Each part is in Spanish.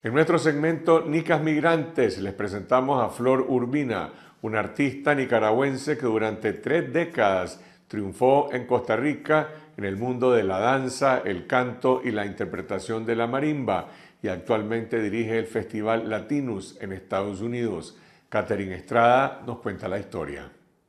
En nuestro segmento Nicas Migrantes les presentamos a Flor Urbina, una artista nicaragüense que durante 3 décadas triunfó en Costa Rica en el mundo de la danza, el canto y la interpretación de la marimba y actualmente dirige el Festival Latinus en Estados Unidos. Catherine Estrada nos cuenta la historia.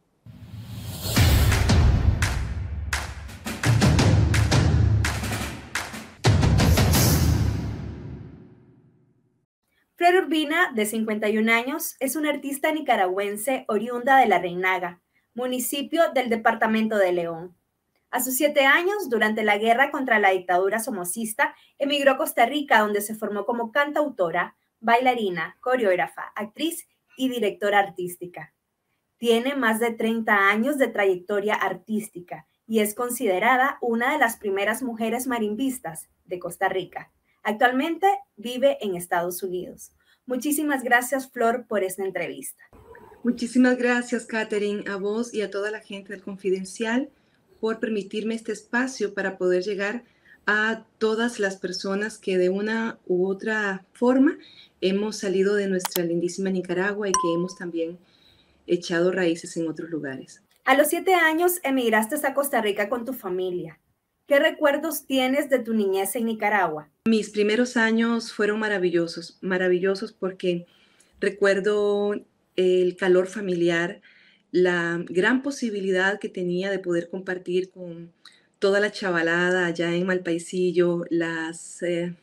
Flor Urbina, de 51 años, es una artista nicaragüense oriunda de La Reinaga, municipio del departamento de León. A sus 7 años, durante la guerra contra la dictadura somocista, emigró a Costa Rica, donde se formó como cantautora, bailarina, coreógrafa, actriz y directora artística. Tiene más de 30 años de trayectoria artística y es considerada una de las primeras mujeres marimbistas de Costa Rica. Actualmente vive en Estados Unidos. Muchísimas gracias, Flor, por esta entrevista. Muchísimas gracias, Catherine, a vos y a toda la gente del Confidencial por permitirme este espacio para poder llegar a todas las personas que de una u otra forma hemos salido de nuestra lindísima Nicaragua y que hemos también echado raíces en otros lugares. A los 7 años emigraste a Costa Rica con tu familia. ¿Qué recuerdos tienes de tu niñez en Nicaragua? Mis primeros años fueron maravillosos, maravillosos porque recuerdo el calor familiar, la gran posibilidad que tenía de poder compartir con toda la chavalada allá en Malpaisillo, las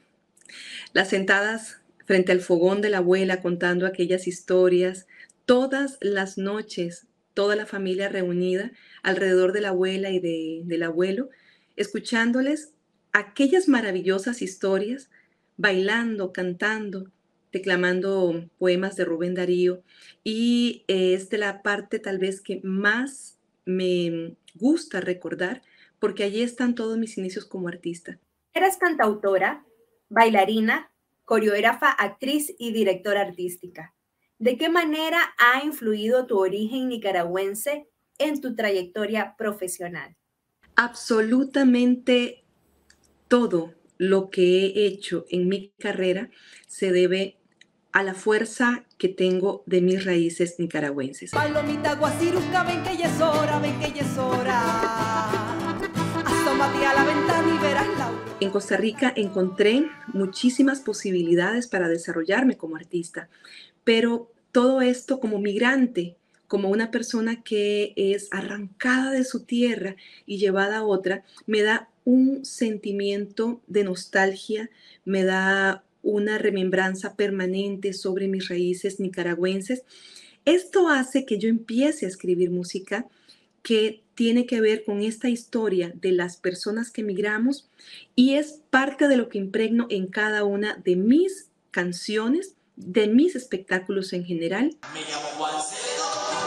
sentadas frente al fogón de la abuela contando aquellas historias, todas las noches, toda la familia reunida alrededor de la abuela y del abuelo, escuchándoles aquellas maravillosas historias, bailando, cantando, declamando poemas de Rubén Darío. Y es de la parte tal vez que más me gusta recordar, porque allí están todos mis inicios como artista. Eres cantautora, bailarina, coreógrafa, actriz y directora artística. ¿De qué manera ha influido tu origen nicaragüense en tu trayectoria profesional? Absolutamente todo lo que he hecho en mi carrera se debe a la fuerza que tengo de mis raíces nicaragüenses. Palomita guasiruca, ven que ya es hora, ven que ya es hora. Asómate a la ventana y verás la aurora. En Costa Rica encontré muchísimas posibilidades para desarrollarme como artista, pero todo esto como migrante, como una persona que es arrancada de su tierra y llevada a otra, me da un sentimiento de nostalgia, me da una remembranza permanente sobre mis raíces nicaragüenses. Esto hace que yo empiece a escribir música que tiene que ver con esta historia de las personas que emigramos y es parte de lo que impregno en cada una de mis canciones, de mis espectáculos en general. Me llamo Juan Celedón.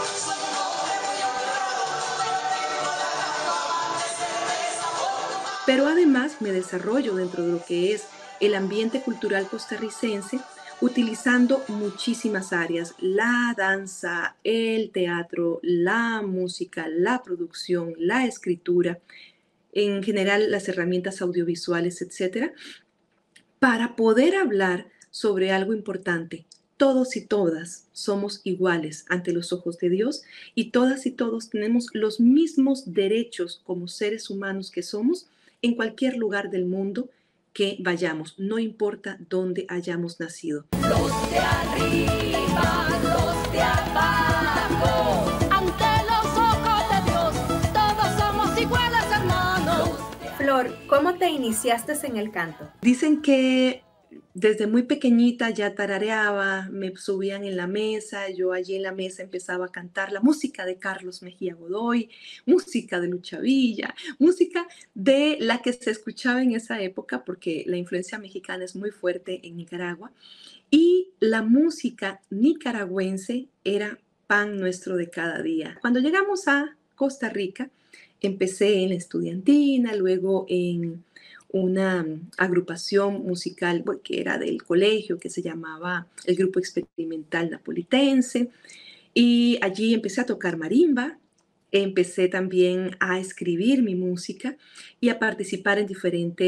Pero además me desarrollo dentro de lo que es el ambiente cultural costarricense, utilizando muchísimas áreas: la danza, el teatro, la música, la producción, la escritura, en general las herramientas audiovisuales, etcétera, para poder hablar sobre algo importante. Todos y todas somos iguales ante los ojos de Dios y todas y todos tenemos los mismos derechos como seres humanos que somos en cualquier lugar del mundo que vayamos, no importa dónde hayamos nacido. Los de arriba, los de abajo, ante los ojos de Dios, todos somos iguales, hermanos. Flor, ¿cómo te iniciaste en el canto? Dicen que desde muy pequeñita ya tarareaba, me subían en la mesa, yo allí en la mesa empezaba a cantar la música de Carlos Mejía Godoy, música de Lucha Villa, música de la que se escuchaba en esa época, porque la influencia mexicana es muy fuerte en Nicaragua, y la música nicaragüense era pan nuestro de cada día. Cuando llegamos a Costa Rica, empecé en la estudiantina, luego en una agrupación musical que era del colegio, que se llamaba el Grupo Experimental Napolitense, y allí empecé a tocar marimba, empecé también a escribir mi música y a participar en diferentes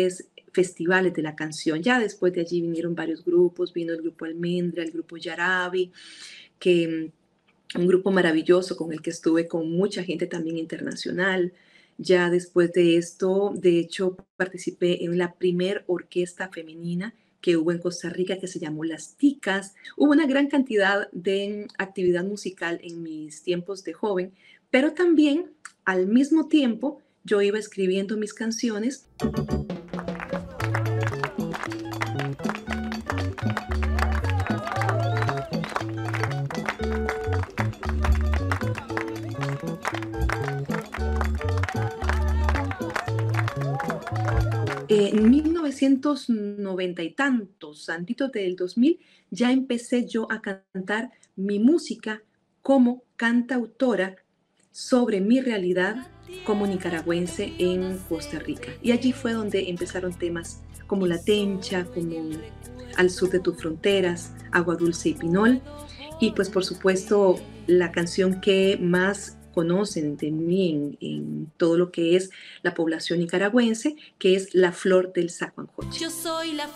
festivales de la canción. Ya después de allí vinieron varios grupos, vino el grupo Almendra, el grupo Yarabi, que un grupo maravilloso con el que estuve con mucha gente también internacional. Ya después de esto, de hecho, participé en la primer orquesta femenina que hubo en Costa Rica, que se llamó Las Ticas. Hubo una gran cantidad de actividad musical en mis tiempos de joven, pero también al mismo tiempo yo iba escribiendo mis canciones. En 1990 y tantos, antitos del 2000, ya empecé yo a cantar mi música como cantautora sobre mi realidad como nicaragüense en Costa Rica. Y allí fue donde empezaron temas como La Tencha, como Al sur de tus fronteras, Agua Dulce y Pinol. Y pues por supuesto la canción que más conocen de mí en todo lo que es la población nicaragüense, que es La Flor del Zacuanjoche. Yo soy la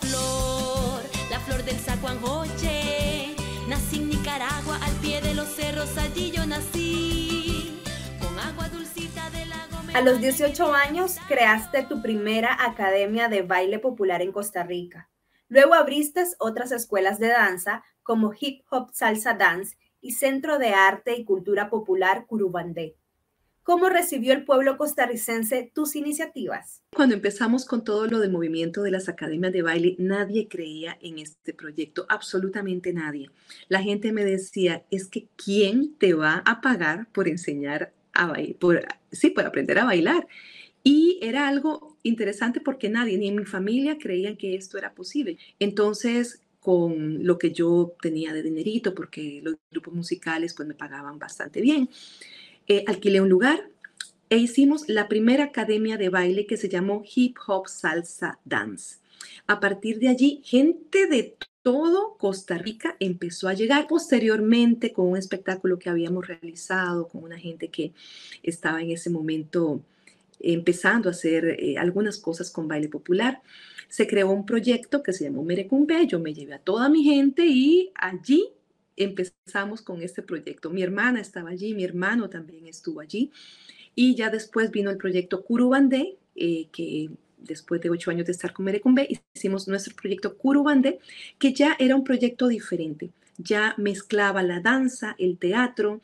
flor del Zacuanjoche. Nací en Nicaragua, al pie de los cerros, allí yo nací. Con agua dulcita del lago. A los 18 años creaste tu primera academia de baile popular en Costa Rica. Luego abriste otras escuelas de danza como Hip Hop Salsa Dance y Centro de Arte y Cultura Popular Curubandé. ¿Cómo recibió el pueblo costarricense tus iniciativas? Cuando empezamos con todo lo del movimiento de las academias de baile, nadie creía en este proyecto, absolutamente nadie. La gente me decía, es que ¿quién te va a pagar por enseñar a bailar? Por aprender a bailar. Y era algo interesante porque nadie, ni en mi familia, creían que esto era posible. Entonces, con lo que yo tenía de dinerito, porque los grupos musicales pues me pagaban bastante bien, alquilé un lugar e hicimos la primera academia de baile que se llamó Hip Hop Salsa Dance. A partir de allí, gente de todo Costa Rica empezó a llegar. Posteriormente, con un espectáculo que habíamos realizado con una gente que estaba en ese momento empezando a hacer algunas cosas con baile popular, se creó un proyecto que se llamó Merecumbe. Yo me llevé a toda mi gente y allí empezamos con este proyecto. Mi hermana estaba allí, mi hermano también estuvo allí. Y ya después vino el proyecto Curubandé, que después de 8 años de estar con Merecumbe, hicimos nuestro proyecto Curubandé, que ya era un proyecto diferente. Ya mezclaba la danza, el teatro,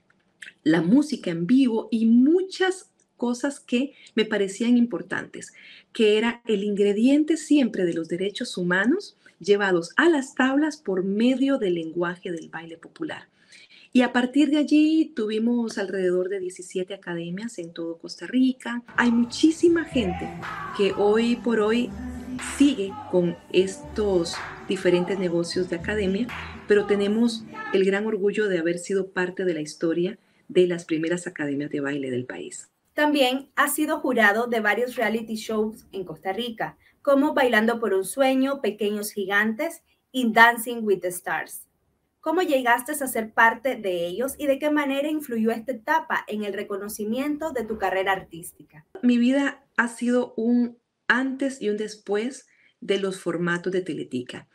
la música en vivo y muchas cosas que me parecían importantes, que era el ingrediente siempre de los derechos humanos llevados a las tablas por medio del lenguaje del baile popular. Y a partir de allí tuvimos alrededor de 17 academias en todo Costa Rica. Hay muchísima gente que hoy por hoy sigue con estos diferentes negocios de academia, pero tenemos el gran orgullo de haber sido parte de la historia de las primeras academias de baile del país. También has sido jurado de varios reality shows en Costa Rica, como Bailando por un Sueño, Pequeños Gigantes y Dancing with the Stars. ¿Cómo llegaste a ser parte de ellos y de qué manera influyó esta etapa en el reconocimiento de tu carrera artística? Mi vida ha sido un antes y un después de los formatos de Teletica.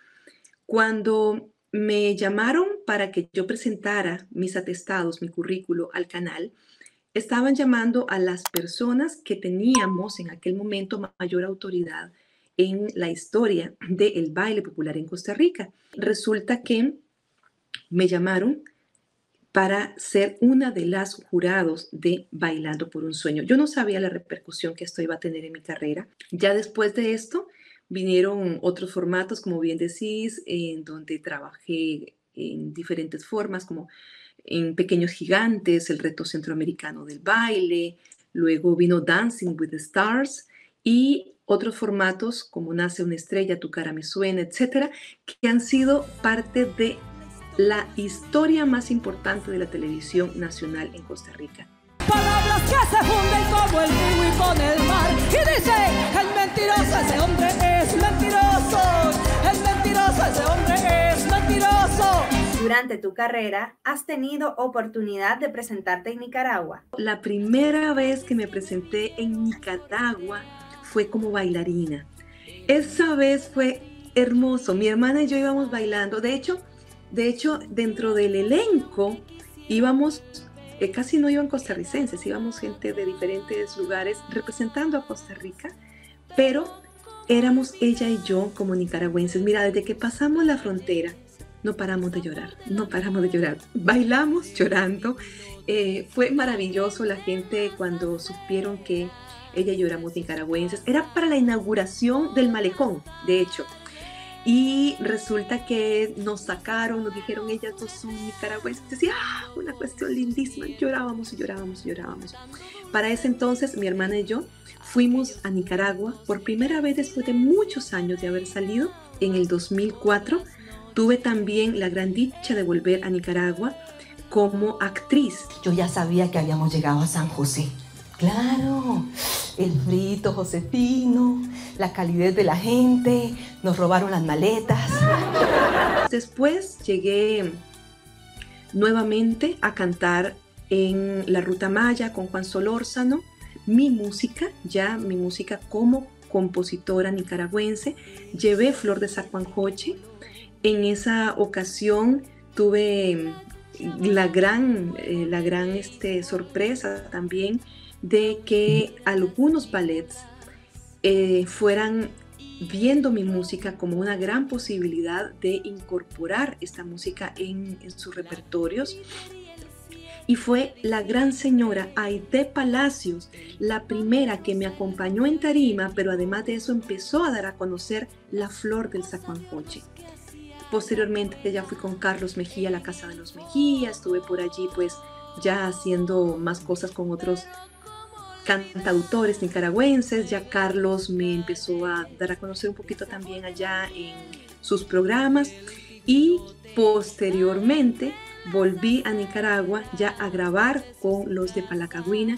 Cuando me llamaron para que yo presentara mis atestados, mi currículo al canal, estaban llamando a las personas que teníamos en aquel momento mayor autoridad en la historia del baile popular en Costa Rica. Resulta que me llamaron para ser una de las jurados de Bailando por un Sueño. Yo no sabía la repercusión que esto iba a tener en mi carrera. Ya después de esto vinieron otros formatos, como bien decís, en donde trabajé en diferentes formas, como en Pequeños Gigantes, el reto centroamericano del baile, luego vino Dancing with the Stars y otros formatos como Nace una estrella, Tu cara me suena, etcétera, que han sido parte de la historia más importante de la televisión nacional en Costa Rica. Palabras que se funden como el kiwi con el mar. Y dice, el mentiroso, ese hombre es mentiroso. El mentiroso, ese hombre es mentiroso. Durante tu carrera, ¿has tenido oportunidad de presentarte en Nicaragua? La primera vez que me presenté en Nicaragua fue como bailarina. Esa vez fue hermoso. Mi hermana y yo íbamos bailando. De hecho, dentro del elenco íbamos, casi no iban costarricenses, íbamos gente de diferentes lugares representando a Costa Rica, pero éramos ella y yo como nicaragüenses. Mira, desde que pasamos la frontera, no paramos de llorar, no paramos de llorar. Bailamos llorando. Fue maravilloso la gente cuando supieron que ella y yo éramos nicaragüenses. Era para la inauguración del malecón, de hecho. Y resulta que nos sacaron, nos dijeron, ellas dos son nicaragüenses. Y una cuestión lindísima. Llorábamos y llorábamos y llorábamos. Para ese entonces, mi hermana y yo fuimos a Nicaragua por primera vez después de muchos años de haber salido. En el 2004 tuve también la gran dicha de volver a Nicaragua como actriz. Yo ya sabía que habíamos llegado a San José. Claro, el frito josefino, la calidez de la gente, nos robaron las maletas. Después llegué nuevamente a cantar en la Ruta Maya con Juan Solórzano, mi música como compositora nicaragüense. Llevé Flor de Zacuanjoche. En esa ocasión tuve la gran sorpresa también de que algunos ballets fueran viendo mi música como una gran posibilidad de incorporar esta música en sus repertorios. Y fue la gran señora Aide Palacios la primera que me acompañó en tarima, pero además de eso empezó a dar a conocer la Flor del Zacuanjoche. Posteriormente ya fui con Carlos Mejía a la Casa de los Mejía, estuve por allí pues ya haciendo más cosas con otros cantautores nicaragüenses. Ya Carlos me empezó a dar a conocer un poquito también allá en sus programas, y posteriormente volví a Nicaragua ya a grabar con los de Palacagüina.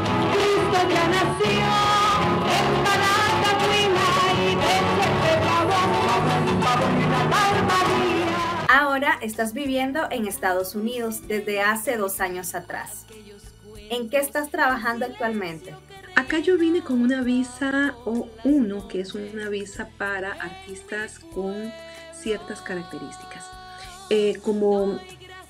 Ahora estás viviendo en Estados Unidos desde hace 2 años atrás. ¿En qué estás trabajando actualmente? Acá yo vine con una visa O1, que es una visa para artistas con ciertas características. Como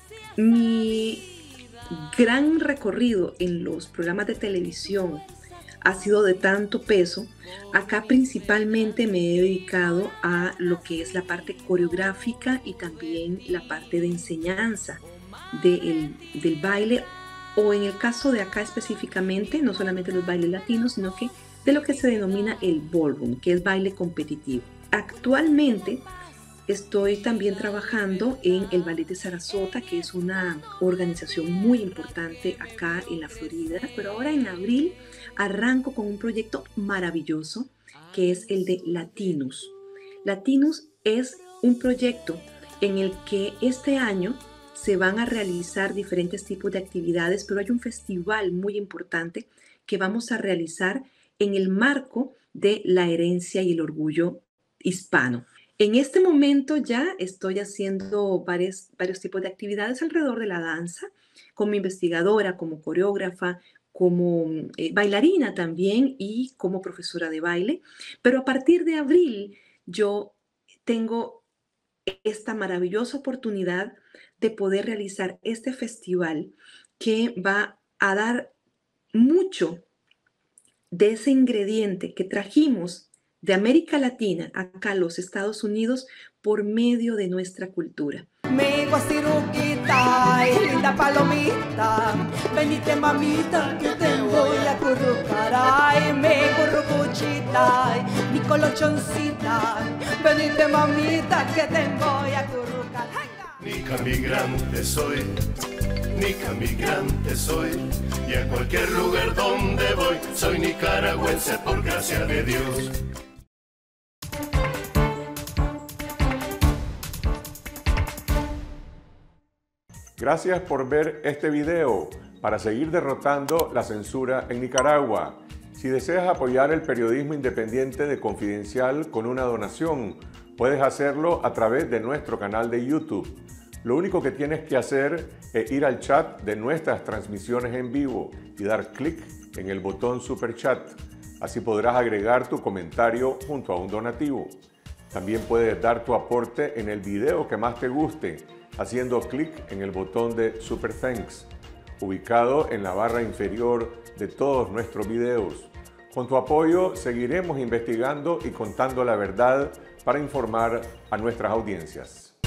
mi gran recorrido en los programas de televisión ha sido de tanto peso, acá principalmente me he dedicado a lo que es la parte coreográfica y también la parte de enseñanza del baile, o en el caso de acá específicamente, no solamente los bailes latinos, sino que de lo que se denomina el ballroom, que es baile competitivo. Actualmente estoy también trabajando en el Ballet de Sarasota, que es una organización muy importante acá en la Florida, pero ahora en abril arranco con un proyecto maravilloso que es el de Latinus. Latinus es un proyecto en el que este año se van a realizar diferentes tipos de actividades, pero hay un festival muy importante que vamos a realizar en el marco de la herencia y el orgullo hispano. En este momento ya estoy haciendo varios tipos de actividades alrededor de la danza, como investigadora, como coreógrafa, como bailarina también y como profesora de baile. Pero a partir de abril yo tengo esta maravillosa oportunidad de poder realizar este festival que va a dar mucho de ese ingrediente que trajimos de América Latina acá a los Estados Unidos por medio de nuestra cultura. Mi guasiruquita, linda palomita, venite mamita que te voy a currucar. Ay, mi currucuchita, mi colochoncita, venite mamita que te voy a currucar. Nica migrante soy, y a cualquier lugar donde voy, soy nicaragüense por gracia de Dios. Gracias por ver este video para seguir derrotando la censura en Nicaragua. Si deseas apoyar el periodismo independiente de Confidencial con una donación, puedes hacerlo a través de nuestro canal de YouTube. Lo único que tienes que hacer es ir al chat de nuestras transmisiones en vivo y dar clic en el botón Super Chat. Así podrás agregar tu comentario junto a un donativo. También puedes dar tu aporte en el video que más te guste, haciendo clic en el botón de Super Thanks, ubicado en la barra inferior de todos nuestros videos. Con tu apoyo seguiremos investigando y contando la verdad para informar a nuestras audiencias.